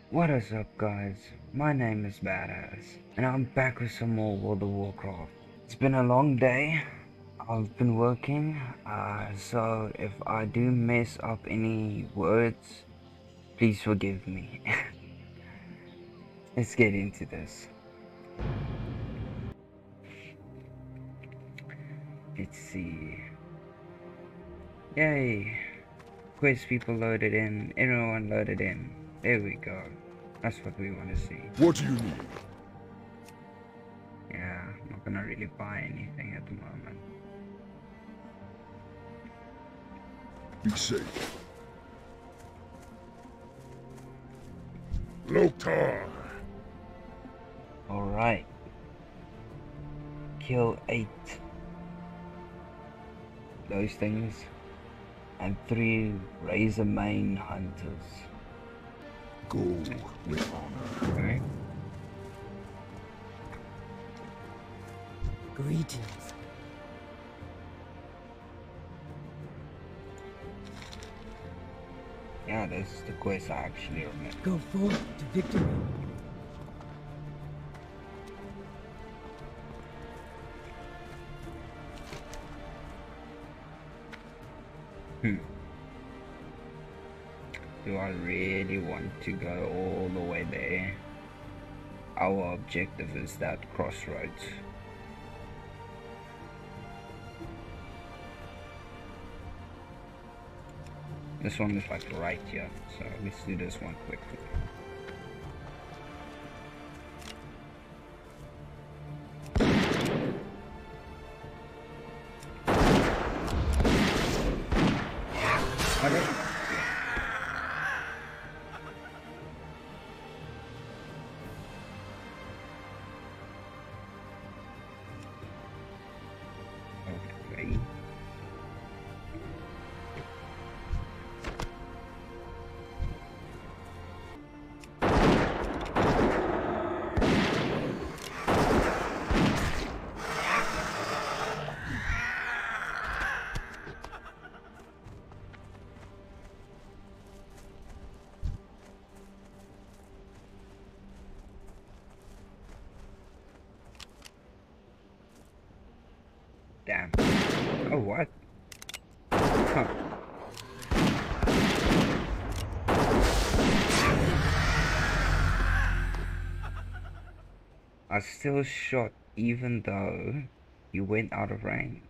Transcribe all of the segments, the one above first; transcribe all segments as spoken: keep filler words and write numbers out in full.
What is up, guys? My name is Badass, and I'm back with some more World of Warcraft. It's been a long day. I've been working, uh, so if I do mess up any words, please forgive me. Let's get into this. Let's see. Yay! Quest people loaded in, everyone loaded in. There we go. That's what we want to see. What do you need? Yeah, I'm not gonna really buy anything at the moment. Be safe. Loktar! Alright. Kill eight. Those things. And three Razor Mane Hunters. Go with honor. Okay. Greetings. Yeah, this is the quest I actually remember. Go forth to victory. Hmm. Do I really want to go all the way there? Our objective is that crossroads. This one is like right here, so let's do this one quickly. Okay. Okay. Damn. Oh, what? Huh. I still shot even though you went out of range.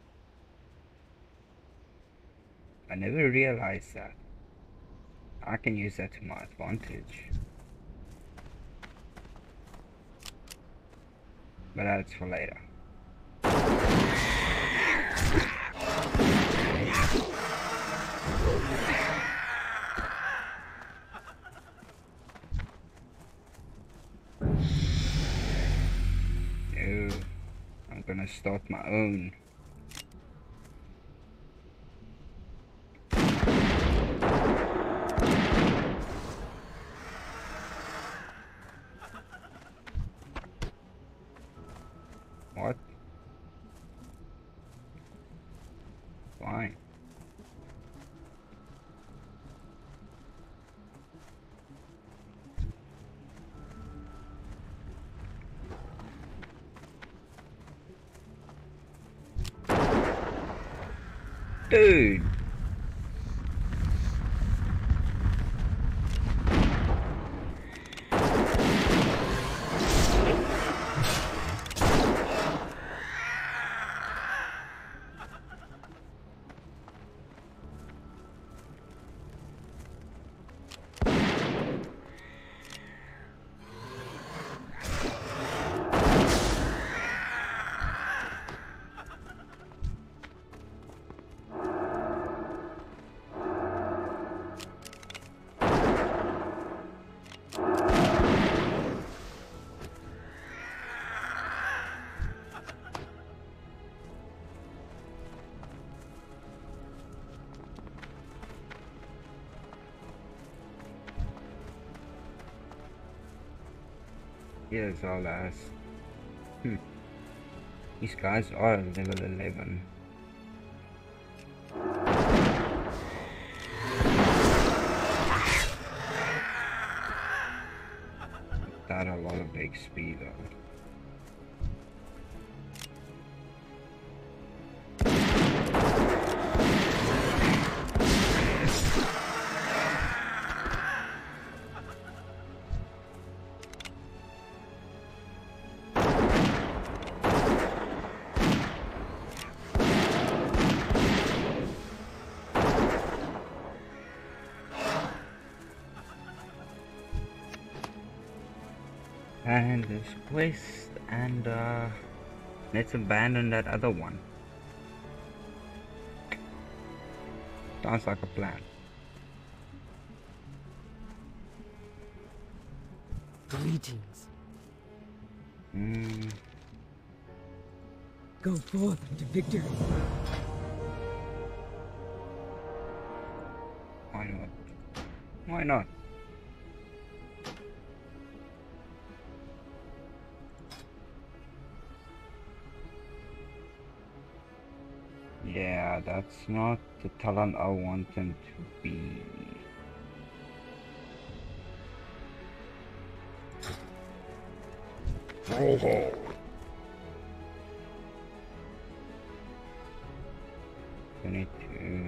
I never realized that. I can use that to my advantage. But that's for later. No, I'm gonna start my own. What? Fine. Dude. Here's our last. Hmm. These guys are level eleven. that a lot of X P though. And this quest, and uh, let's abandon that other one. Sounds like a plan. Greetings. Hmm. Go forth to victory. Why not? Why not? Yeah, that's not the talent I want him to be. Roll hard. twenty-two.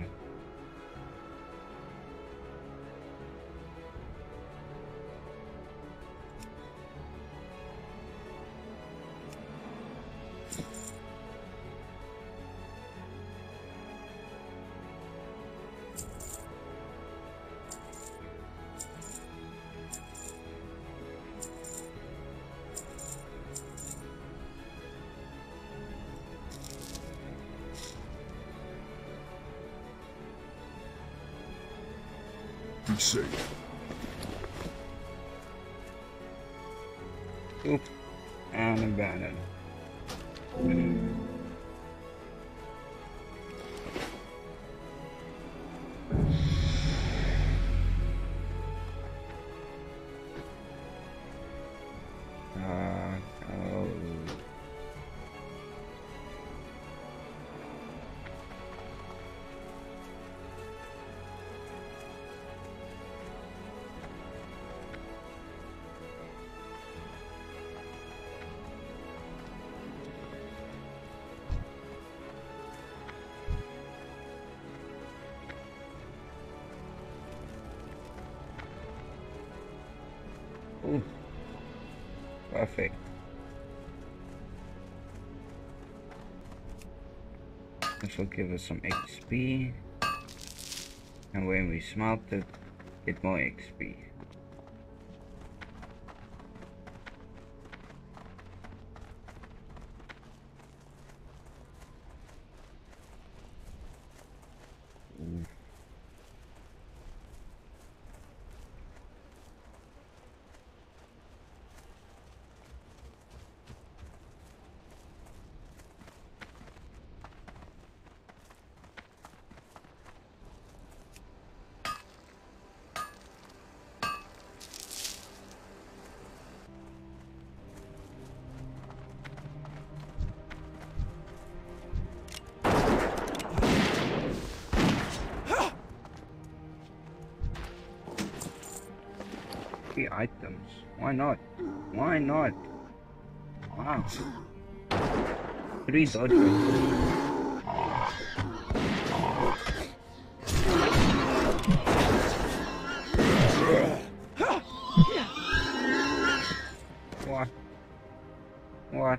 Be safe. Oop. And abandoned. Uh, oh. Ooh. Perfect. This will give us some X P. And when we smelt it, get more X P. Ooh. Key items. Why not? Why not? Wow. Three dodges. What? What?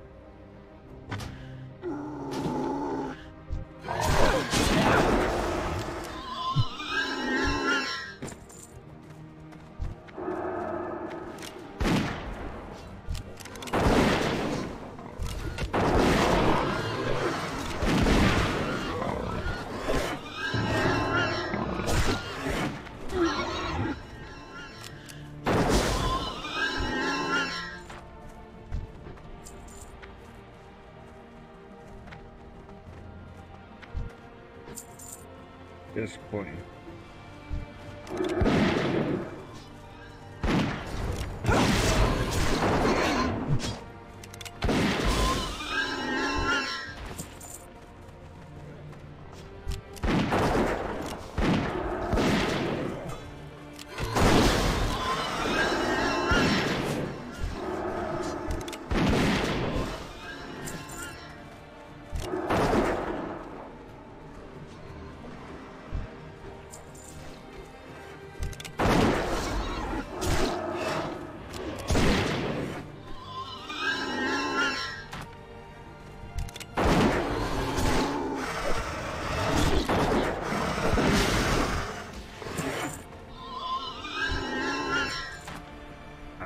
This coin.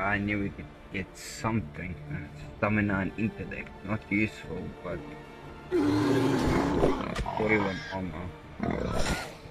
I knew we could get something. Uh, stamina and intellect. Not useful, but uh, forty-one armor.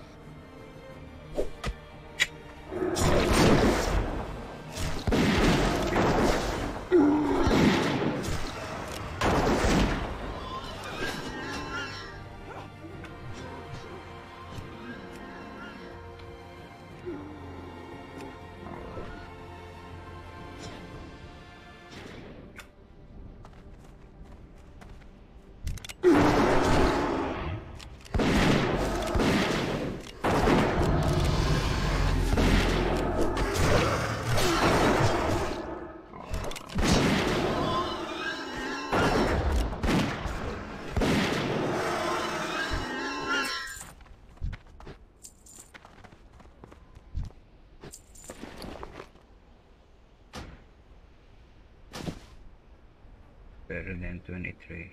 Better than twenty-three.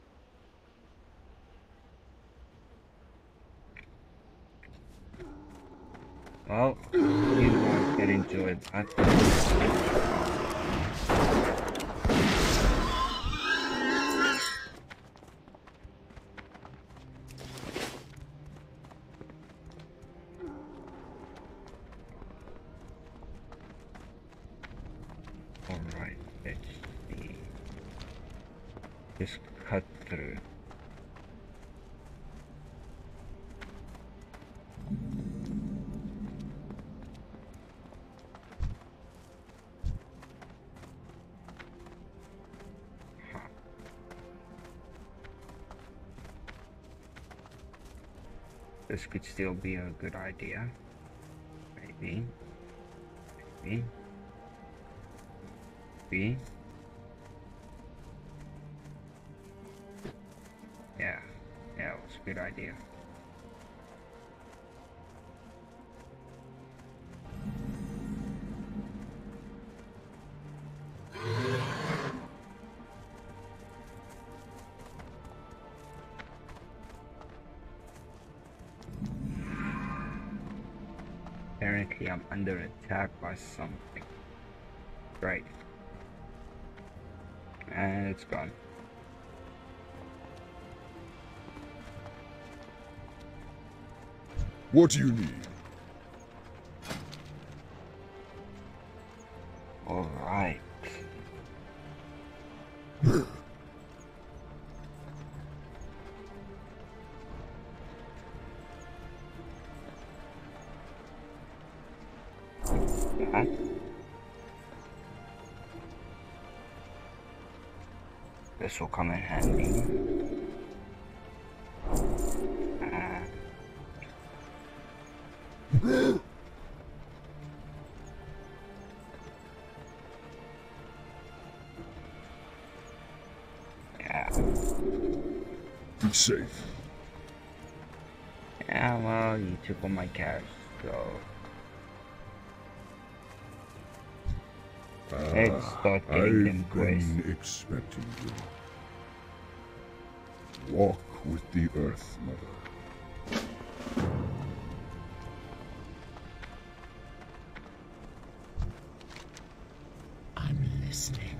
Well, you guys can enjoy that. Alright, let's see. Just cut through. Huh. This could still be a good idea. Maybe. Maybe. Maybe. Yeah, yeah, it was a good idea. Apparently I'm under attack by something. Right. And it's gone. What do you need? All right. That. This will come in handy. Uh, yeah. Be safe. Yeah, well, you took all my cash, so let's start Ah, getting I've them quests. been expecting you. Walk with the Earth Mother. I'm listening.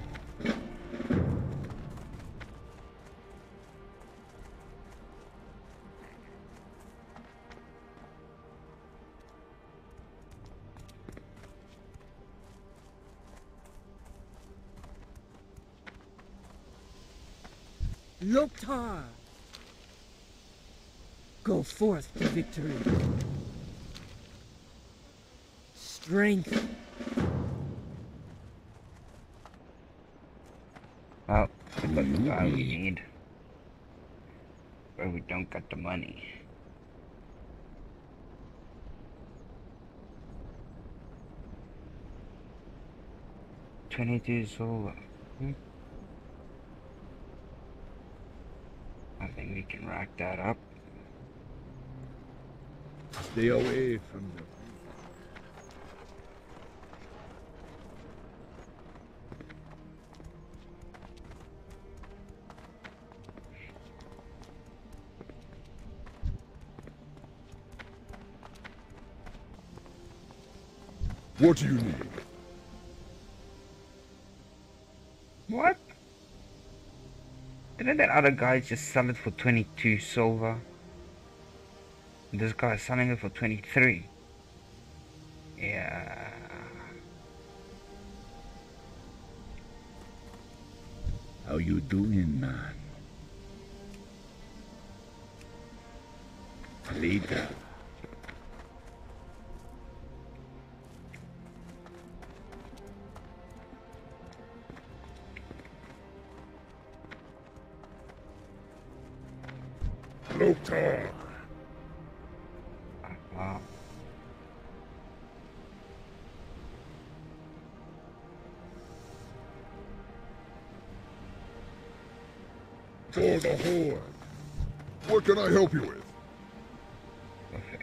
Loktar! Go forth to victory. Strength. Well, we got the guy we need. But we don't got the money. Twenty-two solar. Hmm. I think we can rack that up. Stay away from them. What do you need? What? Didn't that other guy just sell it for twenty-two silver? This guy is selling it for twenty-three. Yeah. How you doing, man? Later. Lothar. Uh, For the Horde. What can I help you with? perfect.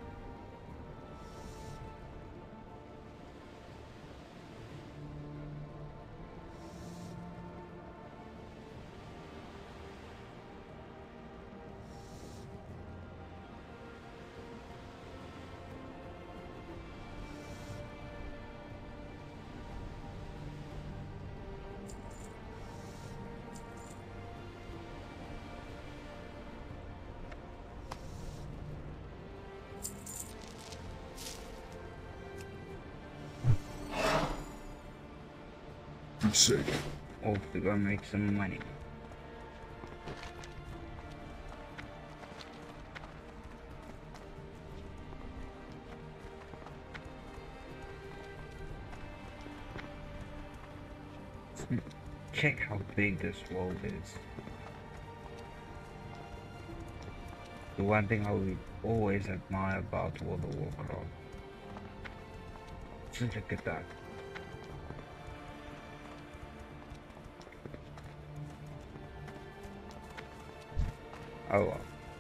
Be safe. Off to go make some money. Check how big this world is. The one thing I would always admire about World of Warcraft. Just look at that. Oh well.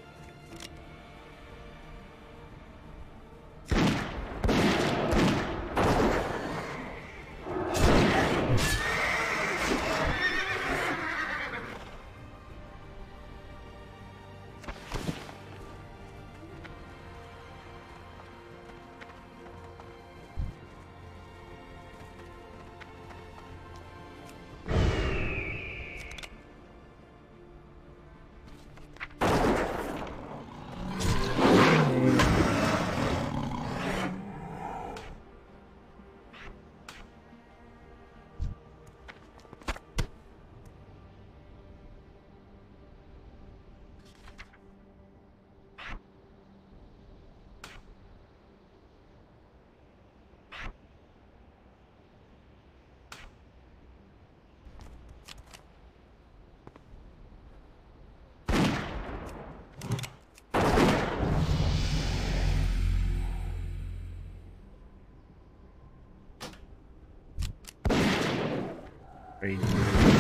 Crazy. I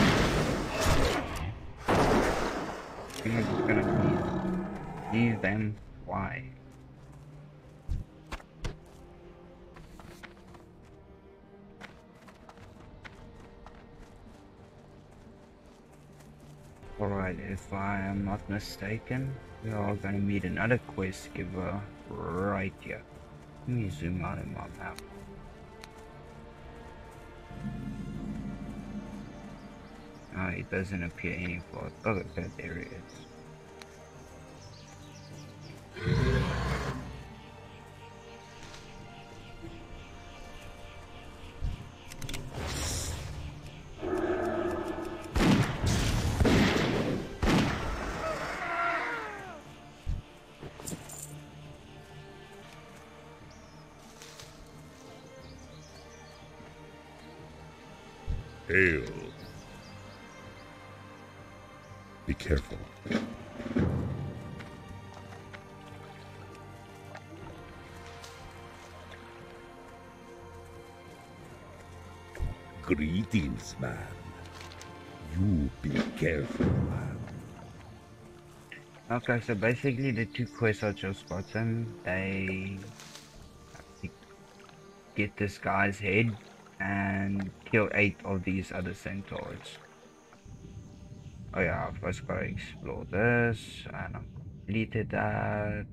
think I'm just gonna leave, leave them fly. Alright, if I am not mistaken, we are gonna meet another quest giver right here. Let me zoom out in my map. Ah, it doesn't appear any for oh, okay, there it is. Hail. Be careful. Greetings, man. You be careful, man. Okay, so basically the two quests I just got them, they have to get this guy's head and kill eight of these other centaurs. Oh yeah, I've first gotta explore this, and I've completed that.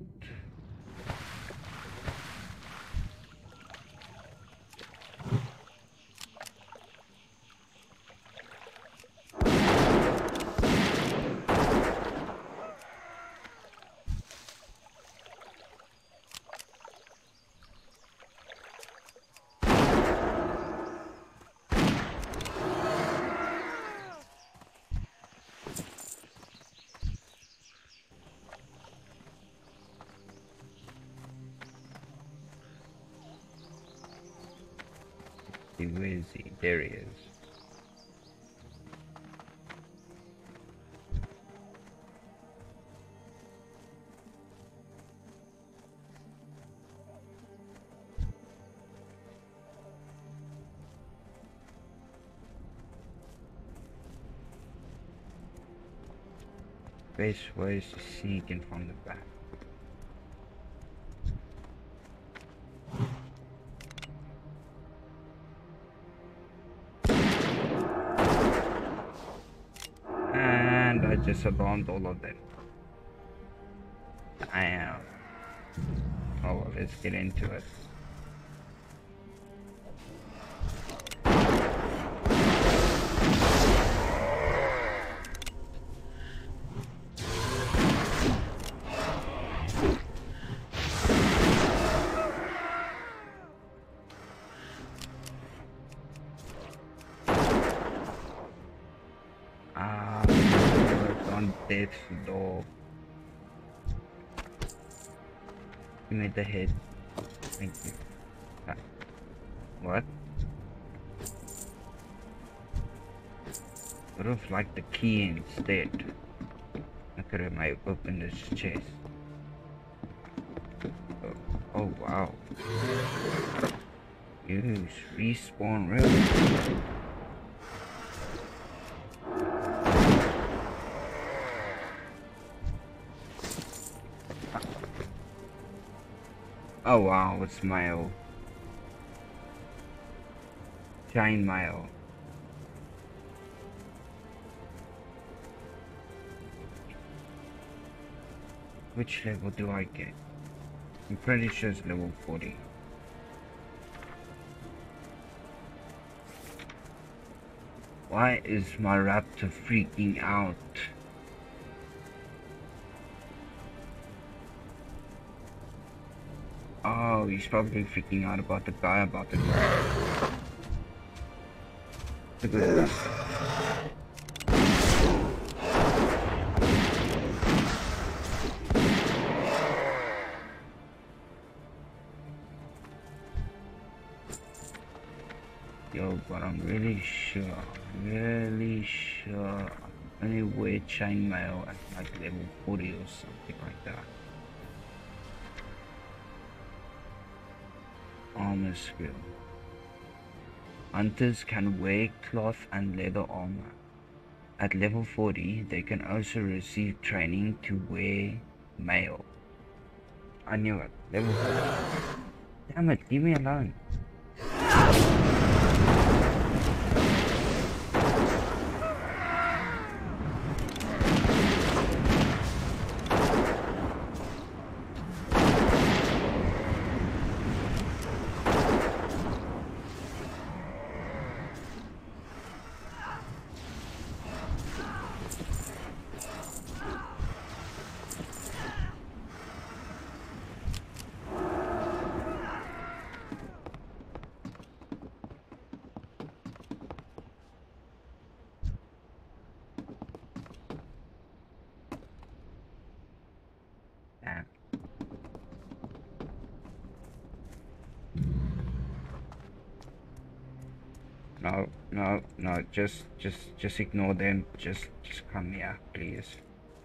he? Where is he? There he is. Best way is to sneak in from the back. And I just alarmed all of them. I am. Oh well, let's get into it. Ah, uh, on death's door. Give me the head. Thank you. Ah, what? Would have liked the key instead. I could have might opened this chest. Oh, oh wow. Use respawn really. Oh wow, it's mail. Giant mail. Which level do I get? I'm pretty sure it's level forty. Why is my raptor freaking out? Oh, he's probably freaking out about the guy about the guy. Look at this. Yo, but I'm really sure, really sure I only wear chainmail at like level forty or something like that. Armor skill. Hunters can wear cloth and leather armor. At level forty, they can also receive training to wear mail. I knew it. Level forty. Damn it, leave me alone. Damn. No, no, no, just, just, just ignore them. Just, just come here, please.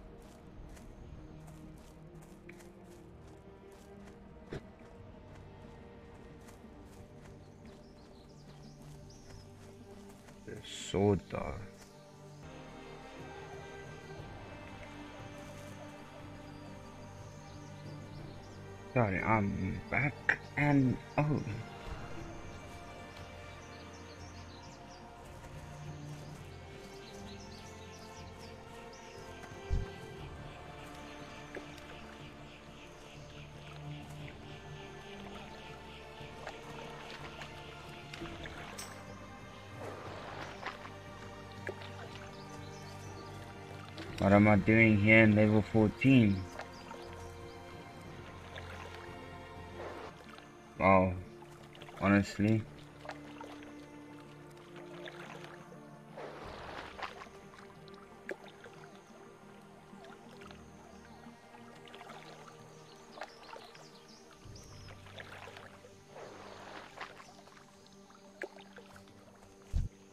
The sword though. Sorry, I'm back and oh. What am I doing here in level fourteen? Wow, honestly.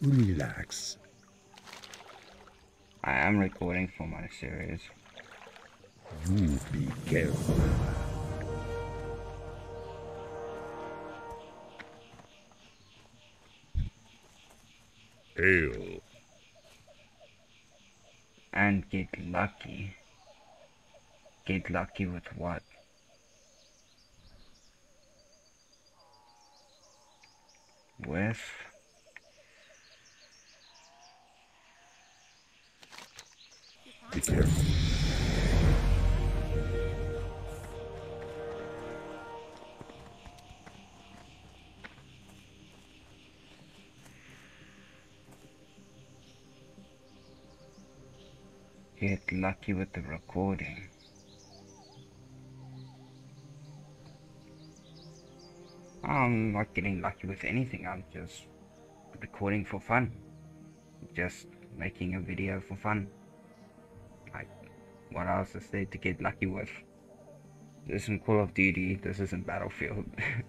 Relax. I am recording for my series. You be careful. Hail. And get lucky. Get lucky with what? With... Be careful. Get lucky with the recording. I'm not getting lucky with anything, I'm just recording for fun. Just making a video for fun. Like, what else is there to get lucky with? This isn't Call of Duty, this isn't Battlefield.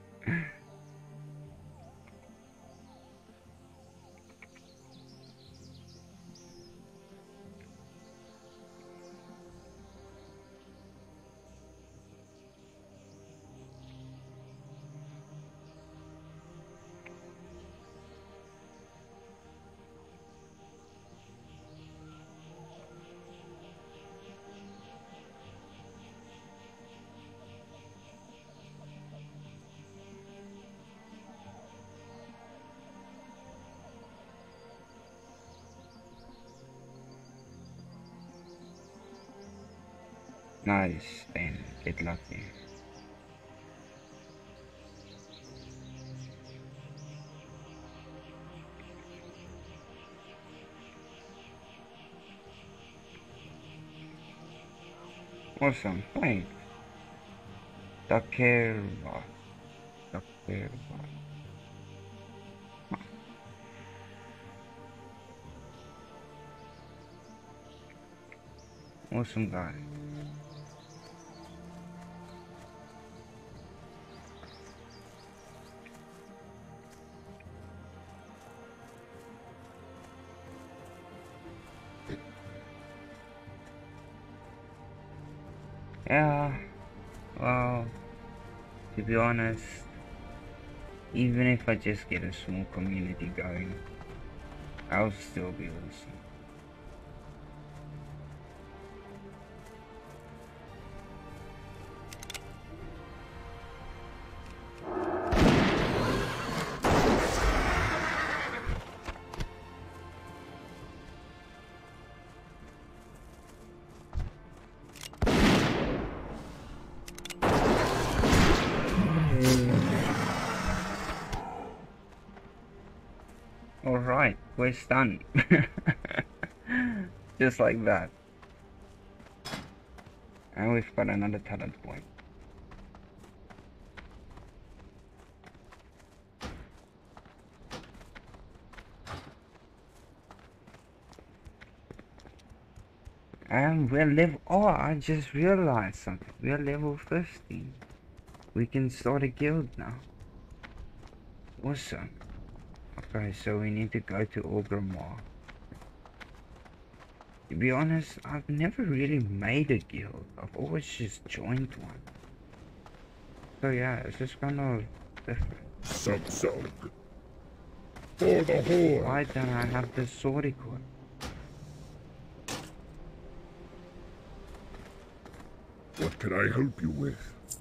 Nice, then get lucky. Awesome, thanks. Dakerva. Dakerva. Awesome guy. Yeah, well, to be honest, even if I just get a small community going, I'll still be awesome. Alright, we're done. Just like that. And we've got another talent point. And we're level... Oh, I just realized something. We're level fifty. We can start a guild now. Awesome. Okay, so we need to go to Orgrimmar. To be honest, I've never really made a guild. I've always just joined one. So yeah, it's just kind of different. Samsung. For the Horde. Why don't I have the sword equipped? What can I help you with?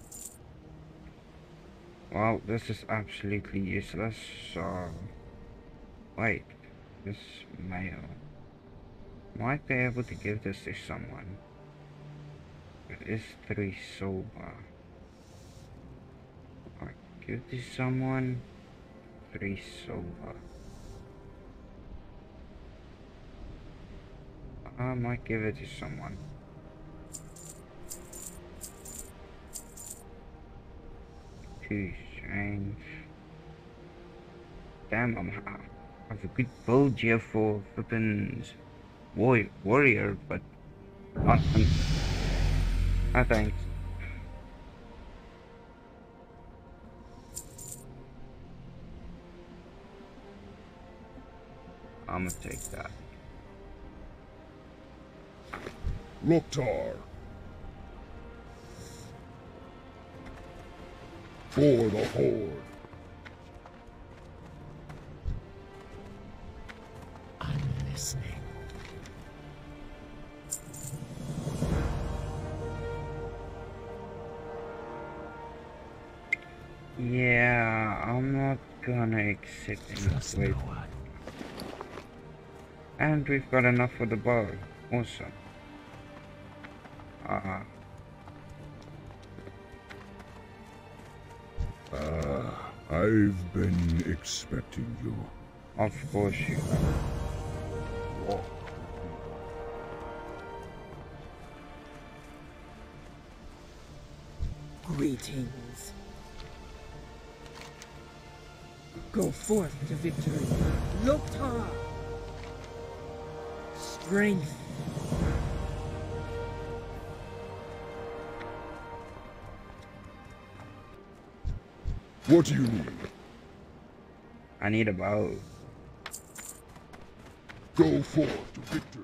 Well, this is absolutely useless, so... Wait, this mail. Might be able to give this to someone. It is three silver. I give this to someone three silver. I might give it to someone. Too strange. Damn, I'm, I have a good build here for flippin' war warrior, but not. No thanks. I'ma take that. Loktar. For the Horde. I'm listening. Yeah, I'm not gonna accept any Trust no weight. one. And we've got enough for the bow. Awesome. Uh, Ah, I've been expecting you. of course you have. Walk. Greetings. Go forth to victory. Loktar! Strength. What do you need? I need a bow. Go forth to victory.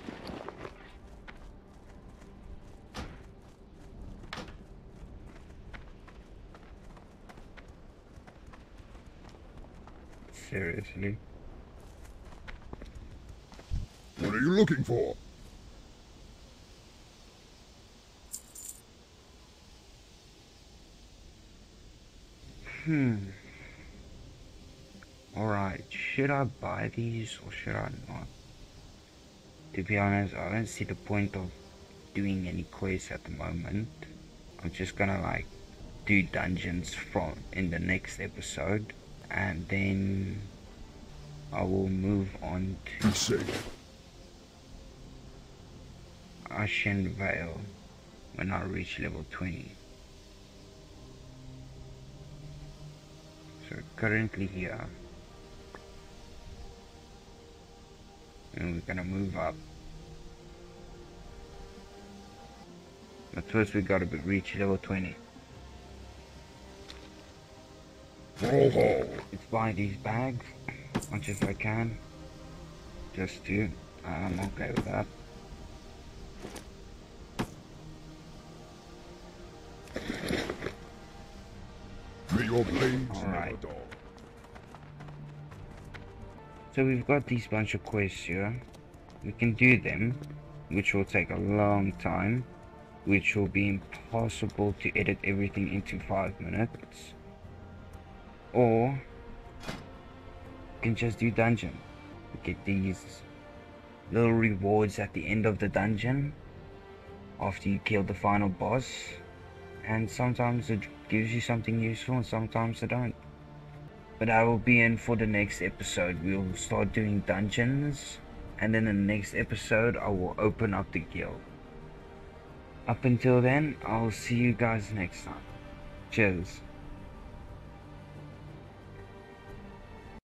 Seriously. What are you looking for? Hmm. Alright, should I buy these or should I not? To be honest, I don't see the point of doing any quests at the moment. I'm just gonna like do dungeons from in the next episode, and then I will move on to Be safe. Ashen Vale when I reach level twenty. So currently here, and we're gonna move up. But first we gotta be, reach level twenty. Brawlhall. Let's buy these bags as much as I can. Just to, I'm okay with that. May your blades All never right. dull. So we've got these bunch of quests here. We can do them, which will take a long time, which will be impossible to edit everything into five minutes. Or you can just do dungeon. Get these little rewards at the end of the dungeon after you kill the final boss, and sometimes it gives you something useful and sometimes it don't. But I will be in for the next episode. We'll start doing dungeons, and then in the next episode I will open up the guild. Up until then, I'll see you guys next time. Cheers.